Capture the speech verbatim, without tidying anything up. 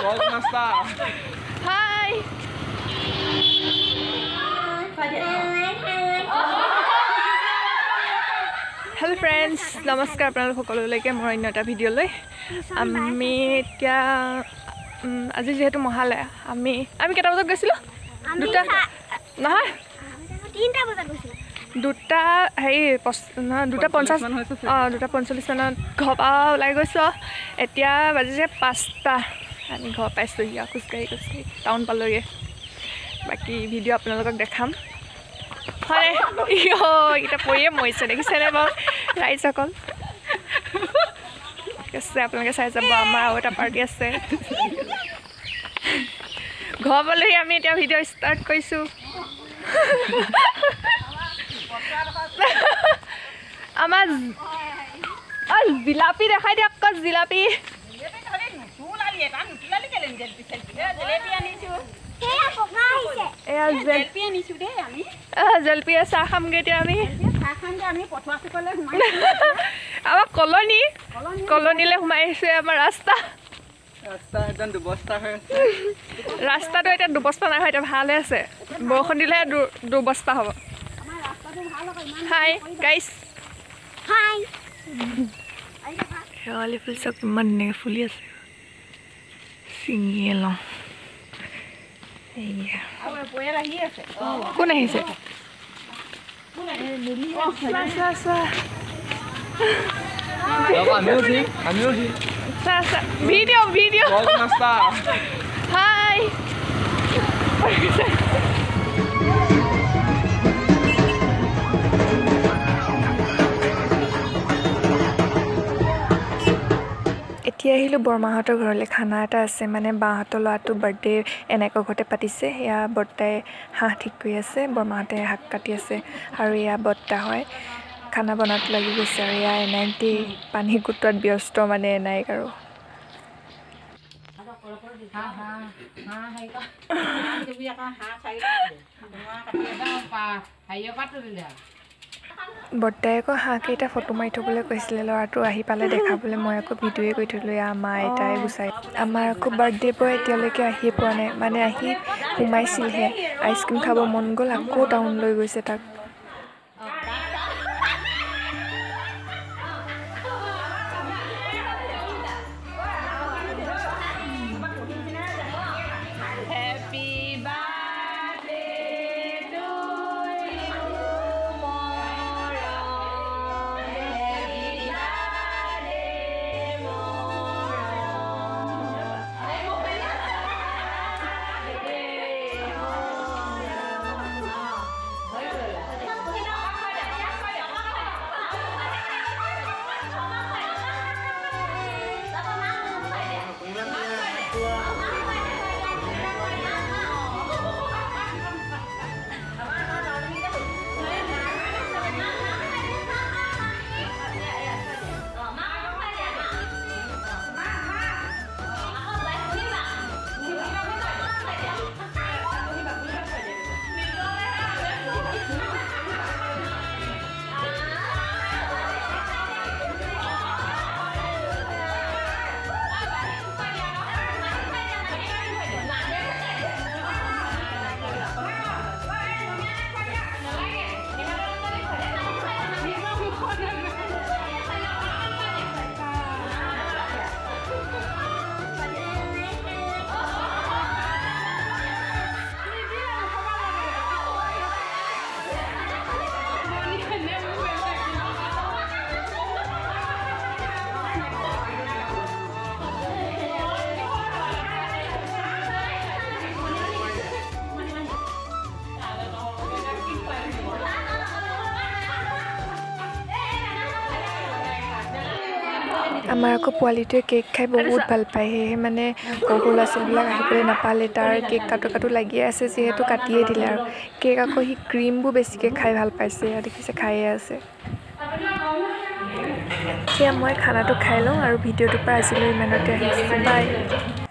Hi. Hello friends, namaskar আপোনালোক সকলোলৈকে মোৰ অন্য এটা ভিডিঅ'লৈ আমি এতিয়া আজি যেহেতু মহালয়া আমি আমি কেটা বজাত গৈছিলো দুটা নহয় তিনটা বজাত গৈছিলো দুটা হেই দুটা পঞ্চাছ অ দুটা পঞ্চল্লিছ মানত ঘৰ পৰা ওলাই গৈছো এতিয়া বাজিছে পাঁচটা আমি ঘৰ পাইছো ইয়া খোজকাঢ়ি খোজকাঢ়ি টাউন পালোগে বাকি ভিডিঅ' আপোনালোকক দেখাম হয় ইয়ো এটা পয়ে মইছে দেখিছেনে বাৰু ৰাইজ অকল আছে আপোনালোকে চাই যাব আমাৰ আৰু এটা পাৰ্টি আছে ঘৰ পালোহি আমি এতিয়া ভিডিঅ' ষ্টাৰ্ট কৰিছো আমাৰ অ জিলাপি দেখাই দিয়ক ক জিলাপি জলপি চাহ খামগে এতিয়া আমি আমাৰ কলনি কলনিলৈ সোমাই আহিছে আমাৰ ৰাস্তা ৰাস্তাটো এতিয়া দুবস্তা নাই হয় এতিয়া ভাল হৈ আছে বৰষুণ দিলে দুবস্তা হ'ব হাই গাইছ হাই শেৱালি ফুল চাওক ইমান ধুনীয়াকৈ ফুলি আছে ছিঙিয়ে লওঁ কোন আহিছে ভিডিঅ' ভিডিঅ' হাই এতিয়া আহিলোঁ বৰমাহঁতৰ ঘৰলৈ খানা এটা আছে মানে বাহঁতৰ ল'ৰাটো বাৰ্থডে এনেকৈ ঘৰতে পাতিছে এয়া বৰ্তাই হাঁহ ঠিক কৰি আছে বৰমাহঁতে শাক কাটি আছে আৰু এয়া বৰ্তা হয় খানা বনাত লাগি গৈছে আৰু এয়া এনাইটি পানী কুটোৱাত ব্যস্ত মানে এনাইক আৰু বৰ্তাই আকৌ হাঁহকেইটা ফটো মাৰি থ'বলৈ কৈছিলে ল'ৰাটো আহি পালে দেখাবলৈ মই আকৌ ভিডিঅ'য়ে কৰি থ'লোঁ এয়া মা আইতাই গুচাই আমাৰ আকৌ বাৰ্থডে বয় এতিয়ালৈকে আহিয়ে পোৱা নাই মানে আহি সোমাইছিলহে আইচক্ৰীম খাব মন গ'ল আকৌ টাউন লৈ গৈছে তাক আমাৰ আকৌ পোৱালিটোৱে কেক খাই বহুত ভাল পায় সেয়েহে মানে সৰু ল'ৰা ছোৱালীবিলাক আহিবলৈ নাপালে তাৰ কেক কাটো কাটো লাগিয়ে আছে যিহেতু কাটিয়ে দিলে আৰু কেক আকৌ সি ক্ৰীমবোৰ বেছিকৈ খাই ভাল পাইছে দেখিছে খায়ে আছে এতিয়া মই খানাটো খাই লওঁ আৰু ভিডিঅ'টোৰ পৰা আজিলৈ ইমানতে আহিছোঁ বাই